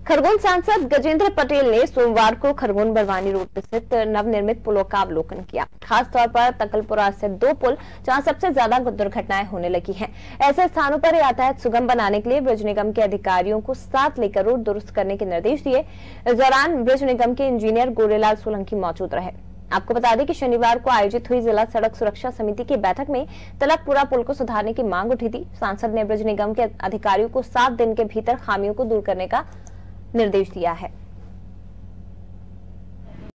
खरगोन सांसद गजेंद्र पटेल ने सोमवार को खरगोन बरवानी रोड स्थित नवनिर्मित पुलों का अवलोकन किया। खास तौर पर तकलपुरा स्थित 2 पुल जहां सबसे ज्यादा दुर्घटनाएं होने लगी हैं। ऐसे स्थानों पर यातायात सुगम बनाने के लिए ब्रिज निगम के अधिकारियों को साथ लेकर रोड दुरुस्त करने के निर्देश दिए। इस दौरान ब्रिज निगम के इंजीनियर गोरेलाल सोलंकी मौजूद रहे। आपको बता दें कि शनिवार को आयोजित हुई जिला सड़क सुरक्षा समिति की बैठक में तलकपुरा पुल को सुधारने की मांग उठी थी। सांसद ने ब्रिज निगम के अधिकारियों को 7 दिन के भीतर खामियों को दूर करने का निर्देश दिया है।